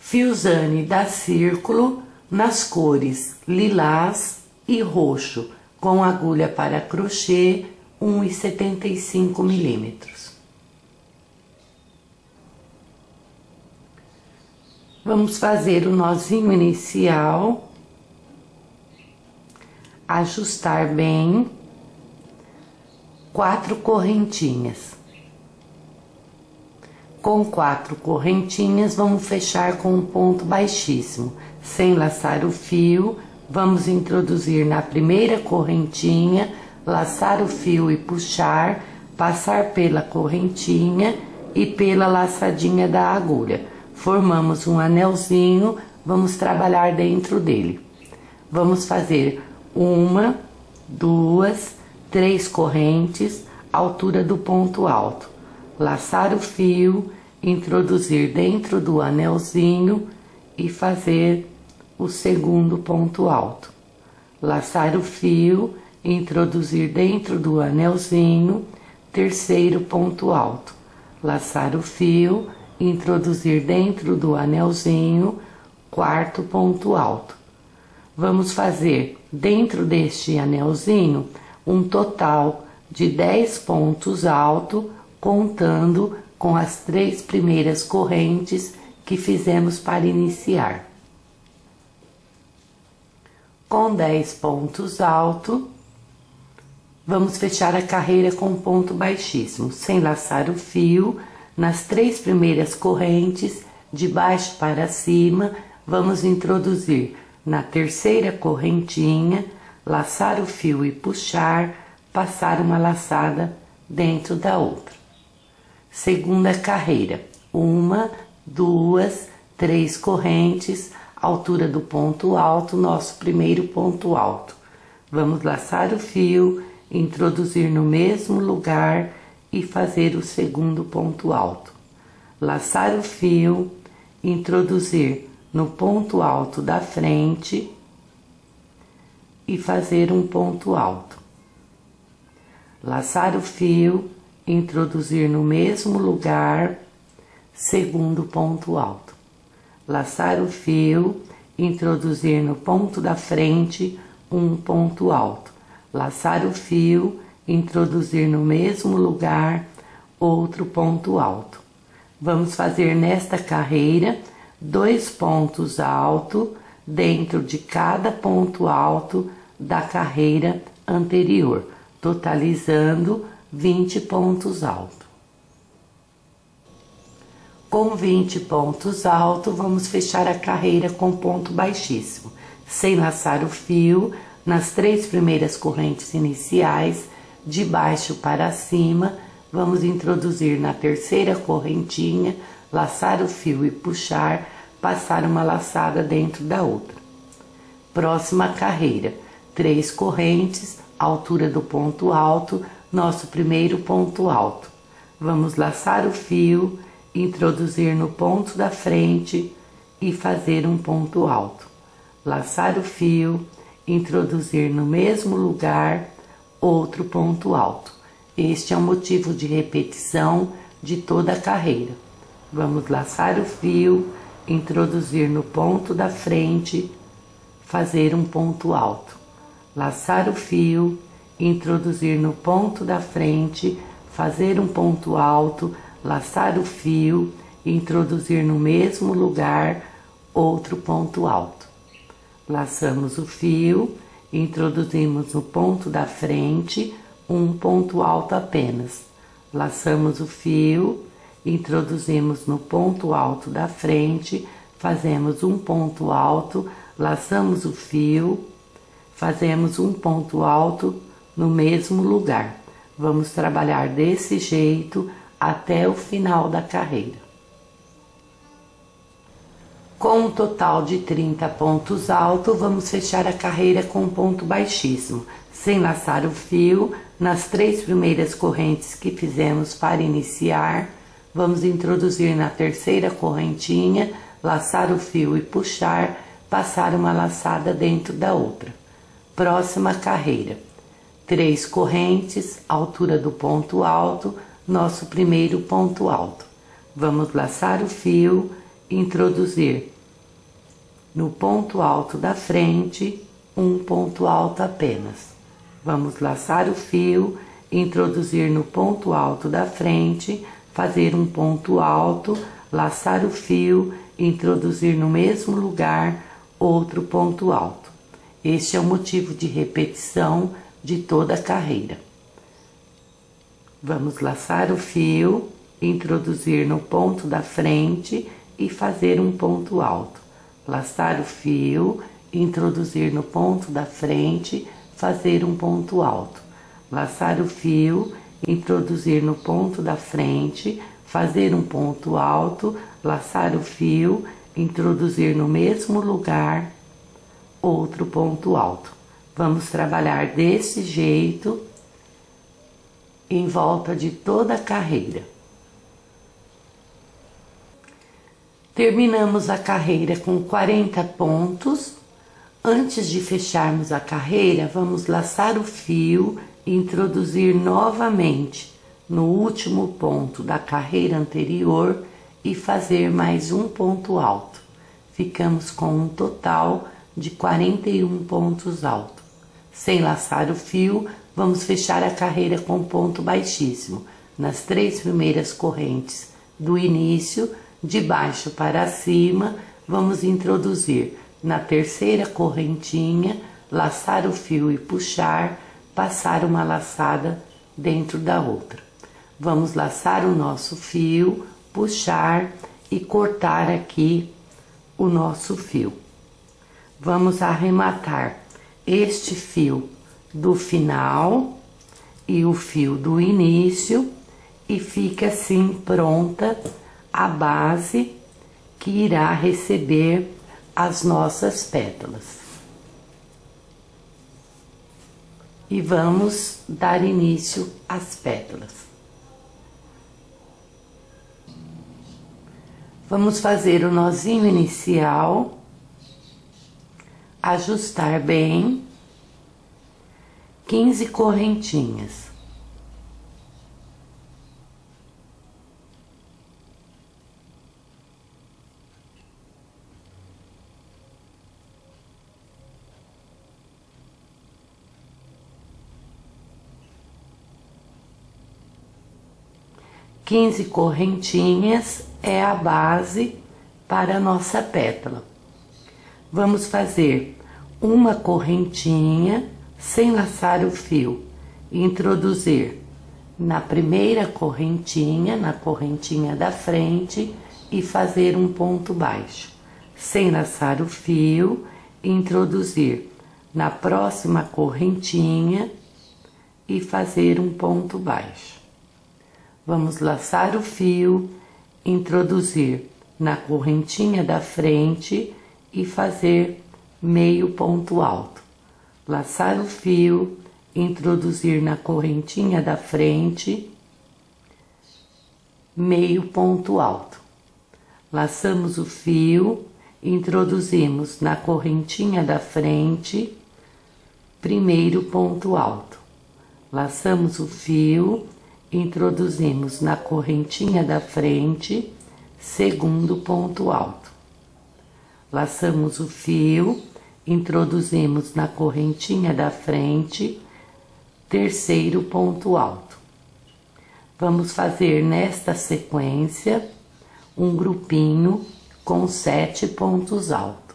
Fiozane da Círculo nas cores lilás e roxo, com agulha para crochê 1,75 milímetros. Vamos fazer o nozinho inicial, ajustar bem, 4 correntinhas. Com 4 correntinhas, vamos fechar com um ponto baixíssimo. Sem laçar o fio, vamos introduzir na primeira correntinha, laçar o fio e puxar, passar pela correntinha e pela laçadinha da agulha. Formamos um anelzinho, vamos trabalhar dentro dele. Vamos fazer 1, 2, 3 correntes, altura do ponto alto. Laçar o fio, introduzir dentro do anelzinho e fazer o segundo ponto alto. Laçar o fio, introduzir dentro do anelzinho, terceiro ponto alto. Laçar o fio, introduzir dentro do anelzinho, quarto ponto alto. Vamos fazer dentro deste anelzinho um total de 10 pontos altos, contando com as 3 primeiras correntes que fizemos para iniciar. Com 10 pontos altos, vamos fechar a carreira com ponto baixíssimo, sem laçar o fio. Nas 3 primeiras correntes, de baixo para cima, vamos introduzir na terceira correntinha, laçar o fio e puxar, passar uma laçada dentro da outra. Segunda carreira, 1, 2, 3 correntes, altura do ponto alto, nosso primeiro ponto alto. Vamos laçar o fio, introduzir no mesmo lugar e fazer o segundo ponto alto. Laçar o fio, introduzir no ponto alto da frente e fazer um ponto alto. Laçar o fio, introduzir no mesmo lugar, segundo ponto alto. Laçar o fio, introduzir no ponto da frente, um ponto alto. Laçar o fio, introduzir no mesmo lugar, outro ponto alto. Vamos fazer nesta carreira 2 pontos altos dentro de cada ponto alto da carreira anterior, totalizando 20 pontos altos. Com 20 pontos altos, vamos fechar a carreira com ponto baixíssimo, sem laçar o fio, nas 3 primeiras correntes iniciais, de baixo para cima, vamos introduzir na terceira correntinha, laçar o fio e puxar, passar uma laçada dentro da outra. Próxima carreira, 3 correntes, altura do ponto alto, nosso primeiro ponto alto. Vamos laçar o fio, introduzir no ponto da frente e fazer um ponto alto. Laçar o fio, introduzir no mesmo lugar, outro ponto alto. Este é o motivo de repetição de toda a carreira. Vamos laçar o fio, introduzir no ponto da frente, fazer um ponto alto. Laçar o fio, introduzir no ponto da frente, fazer um ponto alto, laçar o fio, introduzir no mesmo lugar, outro ponto alto. Laçamos o fio, introduzimos no ponto da frente, um ponto alto apenas. Laçamos o fio, introduzimos no ponto alto da frente, fazemos um ponto alto, laçamos o fio, fazemos um ponto alto no mesmo lugar. Vamos trabalhar desse jeito até o final da carreira. Com um total de 30 pontos altos, vamos fechar a carreira com um ponto baixíssimo, sem laçar o fio. Nas 3 primeiras correntes que fizemos para iniciar, vamos introduzir na terceira correntinha, laçar o fio e puxar, passar uma laçada dentro da outra. Próxima carreira, 3 correntes, altura do ponto alto, nosso primeiro ponto alto. Vamos laçar o fio, introduzir no ponto alto da frente, um ponto alto apenas. Vamos laçar o fio, introduzir no ponto alto da frente, fazer um ponto alto, laçar o fio, introduzir no mesmo lugar outro ponto alto. Este é o motivo de repetição de toda a carreira. Vamos laçar o fio, introduzir no ponto da frente e fazer um ponto alto. Laçar o fio, introduzir no ponto da frente, fazer um ponto alto. Laçar o fio, introduzir no ponto da frente, fazer um ponto alto, laçar o fio, introduzir no mesmo lugar outro ponto alto. Vamos trabalhar desse jeito em volta de toda a carreira. Terminamos a carreira com 40 pontos. Antes de fecharmos a carreira, vamos laçar o fio e introduzir novamente no último ponto da carreira anterior e fazer mais um ponto alto. Ficamos com um total de 41 pontos altos. Sem laçar o fio, vamos fechar a carreira com ponto baixíssimo nas 3 primeiras correntes do início. De baixo para cima, vamos introduzir na 3ª correntinha, laçar o fio e puxar, passar uma laçada dentro da outra. Vamos laçar o nosso fio, puxar e cortar aqui o nosso fio. Vamos arrematar este fio do final e o fio do início e fica assim pronta a base que irá receber as nossas pétalas. E vamos dar início às pétalas. Vamos fazer o nozinho inicial, ajustar bem, 15 correntinhas. Quinze correntinhas é a base para a nossa pétala. Vamos fazer uma correntinha sem laçar o fio, introduzir na primeira correntinha, na correntinha da frente e fazer um ponto baixo. Sem laçar o fio, introduzir na próxima correntinha e fazer um ponto baixo. Vamos laçar o fio, introduzir na correntinha da frente e fazer meio ponto alto. Laçar o fio, introduzir na correntinha da frente, meio ponto alto. Laçamos o fio, introduzimos na correntinha da frente, primeiro ponto alto. Laçamos o fio, introduzimos na correntinha da frente, segundo ponto alto. Laçamos o fio, introduzimos na correntinha da frente, terceiro ponto alto. Vamos fazer nesta sequência um grupinho com 7 pontos altos.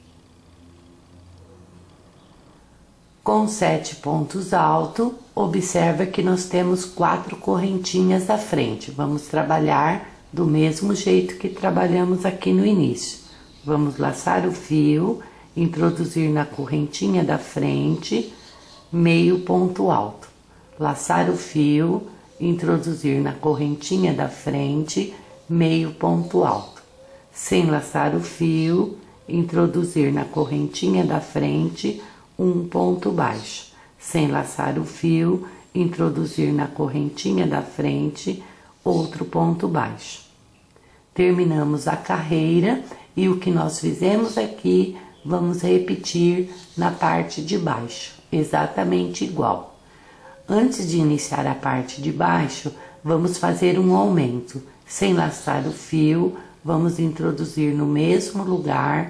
Com 7 pontos altos, observa que nós temos 4 correntinhas à frente. Vamos trabalhar do mesmo jeito que trabalhamos aqui no início. Vamos laçar o fio, introduzir na correntinha da frente, meio ponto alto. Laçar o fio, introduzir na correntinha da frente, meio ponto alto. Sem laçar o fio, introduzir na correntinha da frente, um ponto baixo. Sem laçar o fio, introduzir na correntinha da frente, outro ponto baixo. Terminamos a carreira e o que nós fizemos aqui, vamos repetir na parte de baixo, exatamente igual. Antes de iniciar a parte de baixo, vamos fazer um aumento. Sem laçar o fio, vamos introduzir no mesmo lugar,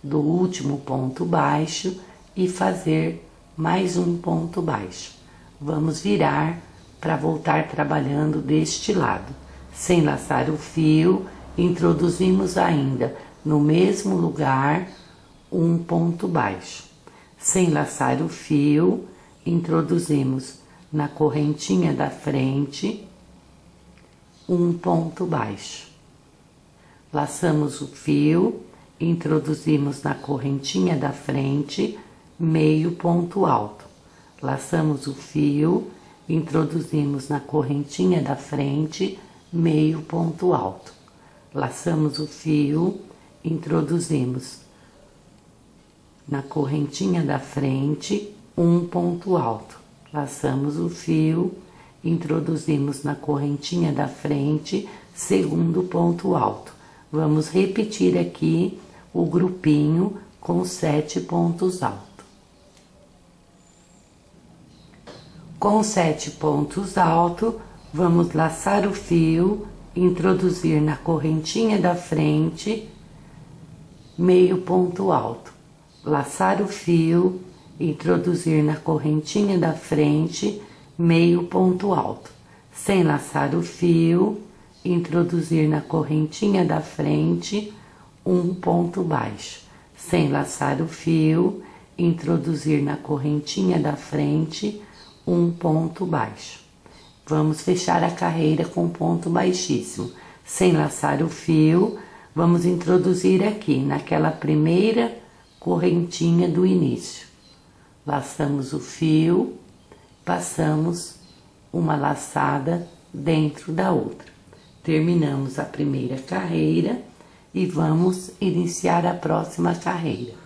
do último ponto baixo e fazer mais um ponto baixo. Vamos virar para voltar trabalhando deste lado. Sem laçar o fio, introduzimos ainda no mesmo lugar um ponto baixo. Sem laçar o fio, introduzimos na correntinha da frente um ponto baixo. Laçamos o fio, introduzimos na correntinha da frente meio ponto alto. Laçamos o fio, introduzimos na correntinha da frente meio ponto alto. Laçamos o fio, introduzimos na correntinha da frente um ponto alto. Laçamos o fio, introduzimos na correntinha da frente segundo ponto alto. Vamos repetir aqui o grupinho com 7 pontos altos. Com 7 pontos altos, vamos laçar o fio, introduzir na correntinha da frente meio ponto alto. Laçar o fio, introduzir na correntinha da frente meio ponto alto. Sem laçar o fio, introduzir na correntinha da frente um ponto baixo. Sem laçar o fio, introduzir na correntinha da frente um ponto baixo. Vamos fechar a carreira com ponto baixíssimo. Sem laçar o fio, vamos introduzir aqui naquela primeira correntinha do início. Laçamos o fio, passamos uma laçada dentro da outra. Terminamos a primeira carreira e vamos iniciar a próxima carreira.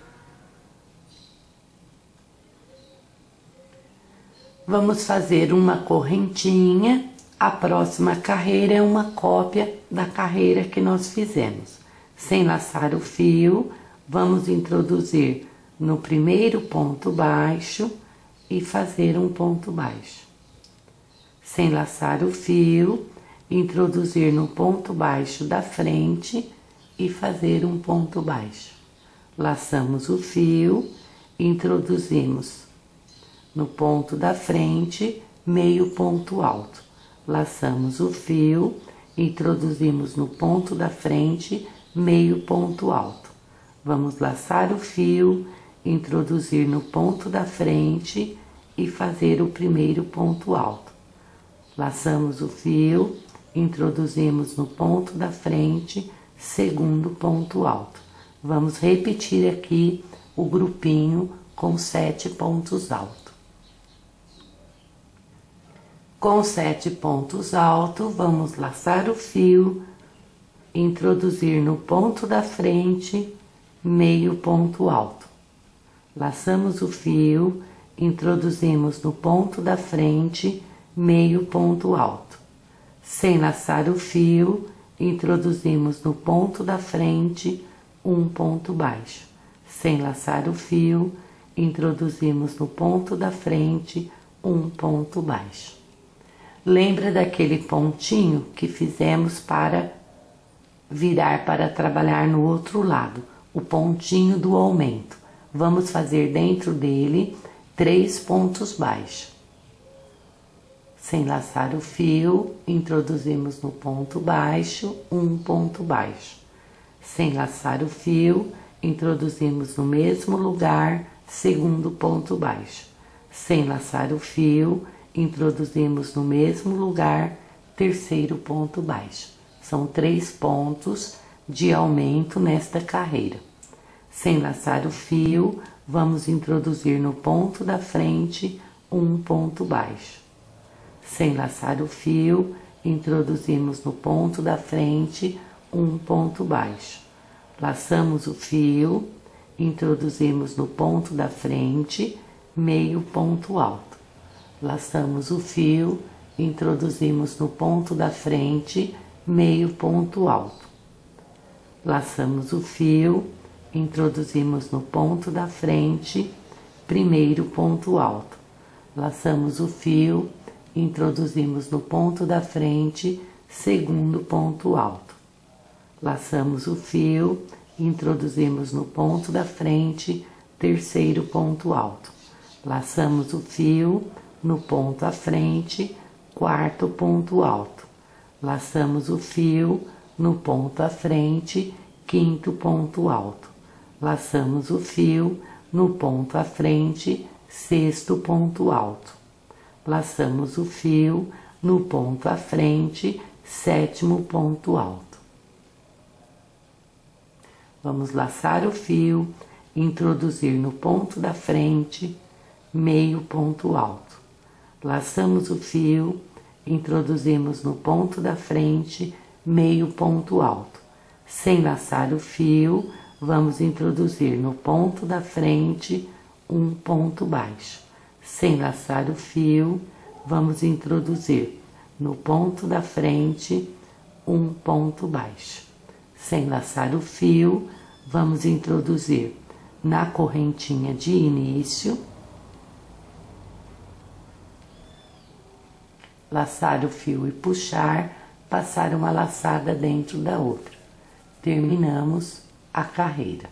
Vamos fazer uma correntinha, a próxima carreira é uma cópia da carreira que nós fizemos. Sem laçar o fio, vamos introduzir no primeiro ponto baixo e fazer um ponto baixo. Sem laçar o fio, introduzir no ponto baixo da frente e fazer um ponto baixo. Laçamos o fio, introduzimos no ponto da frente meio ponto alto. Laçamos o fio, introduzimos no ponto da frente meio ponto alto. Vamos laçar o fio, introduzir no ponto da frente e fazer o primeiro ponto alto. Laçamos o fio, introduzimos no ponto da frente, segundo ponto alto. Vamos repetir aqui o grupinho com 7 pontos altos. Com 7 pontos altos, vamos laçar o fio, introduzir no ponto da frente, meio ponto alto. Laçamos o fio, introduzimos no ponto da frente, meio ponto alto. Sem laçar o fio, introduzimos no ponto da frente, um ponto baixo. Sem laçar o fio, introduzimos no ponto da frente, um ponto baixo. Lembra daquele pontinho que fizemos para virar para trabalhar no outro lado, o pontinho do aumento. Vamos fazer dentro dele 3 pontos baixos. Sem laçar o fio, introduzimos no ponto baixo, um ponto baixo. Sem laçar o fio, introduzimos no mesmo lugar, segundo ponto baixo. Sem laçar o fio, introduzimos no mesmo lugar, terceiro ponto baixo. São 3 pontos de aumento nesta carreira. Sem laçar o fio, vamos introduzir no ponto da frente um ponto baixo. Sem laçar o fio, introduzimos no ponto da frente um ponto baixo. Laçamos o fio, introduzimos no ponto da frente meio ponto alto. Laçamos o fio, introduzimos no ponto da frente meio ponto alto. Laçamos o fio, introduzimos no ponto da frente primeiro ponto alto. Laçamos o fio, introduzimos no ponto da frente segundo ponto alto. Laçamos o fio, introduzimos no ponto da frente, terceiro ponto alto. Laçamos o fio no ponto à frente, quarto ponto alto. Laçamos o fio no ponto à frente, quinto ponto alto. Laçamos o fio no ponto à frente, sexto ponto alto. Laçamos o fio no ponto à frente, sétimo ponto alto. Vamos laçar o fio, introduzir no ponto da frente, meio ponto alto. Laçamos o fio, introduzimos no ponto da frente, meio ponto alto. Sem laçar o fio, vamos introduzir no ponto da frente, um ponto baixo. Sem laçar o fio, vamos introduzir no ponto da frente, um ponto baixo. Sem laçar o fio, vamos introduzir na correntinha de início, laçar o fio e puxar, passar uma laçada dentro da outra. Terminamos a carreira.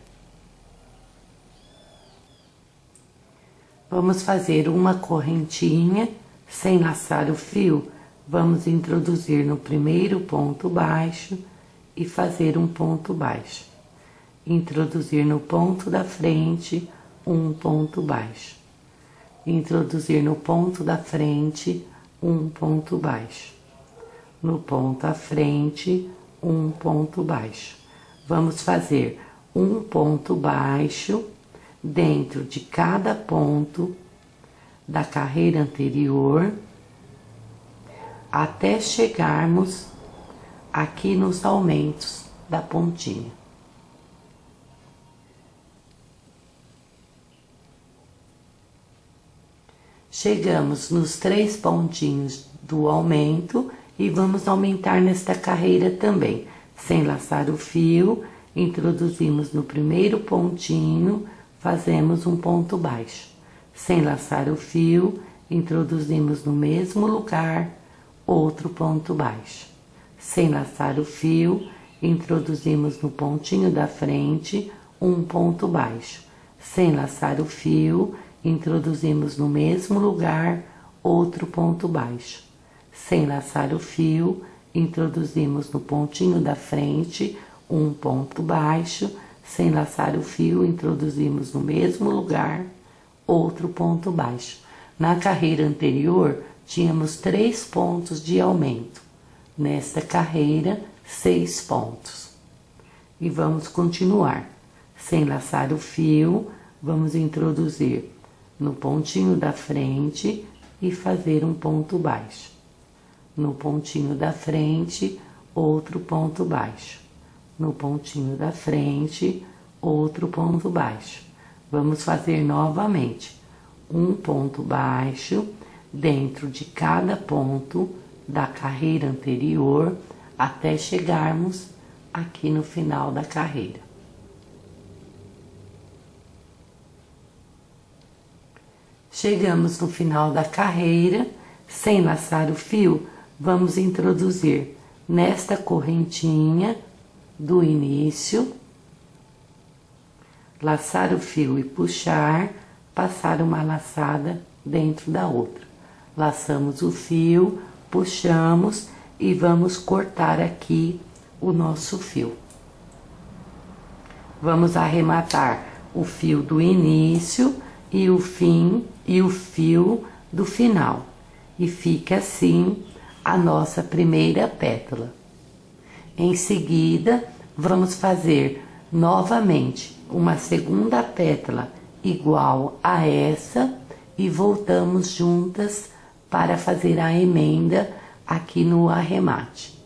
Vamos fazer uma correntinha, sem laçar o fio, vamos introduzir no primeiro ponto baixo e fazer um ponto baixo. Introduzir no ponto da frente, um ponto baixo. Introduzir no ponto da frente, um ponto baixo. No ponto à frente, um ponto baixo. Vamos fazer um ponto baixo dentro de cada ponto da carreira anterior até chegarmos aqui nos aumentos da pontinha. Chegamos nos 3 pontinhos do aumento e vamos aumentar nesta carreira também. Sem laçar o fio, introduzimos no primeiro pontinho, fazemos um ponto baixo. Sem laçar o fio, introduzimos no mesmo lugar, outro ponto baixo. Sem laçar o fio, introduzimos no pontinho da frente, um ponto baixo. Sem laçar o fio, introduzimos no mesmo lugar, outro ponto baixo. Sem laçar o fio, introduzimos no pontinho da frente, um ponto baixo. Sem laçar o fio, introduzimos no mesmo lugar, outro ponto baixo. Na carreira anterior, tínhamos 3 pontos de aumento. Nesta carreira, 6 pontos. E vamos continuar. Sem laçar o fio, vamos introduzir no pontinho da frente e fazer um ponto baixo. No pontinho da frente, outro ponto baixo. No pontinho da frente, outro ponto baixo. Vamos fazer novamente um ponto baixo dentro de cada ponto da carreira anterior até chegarmos aqui no final da carreira. Chegamos no final da carreira, sem laçar o fio, vamos introduzir nesta correntinha do início, laçar o fio e puxar, passar uma laçada dentro da outra. Laçamos o fio, puxamos e vamos cortar aqui o nosso fio. Vamos arrematar o fio do início e o fio do final. E fica assim a nossa primeira pétala. Em seguida, vamos fazer novamente uma segunda pétala igual a essa e voltamos juntas para fazer a emenda aqui no arremate.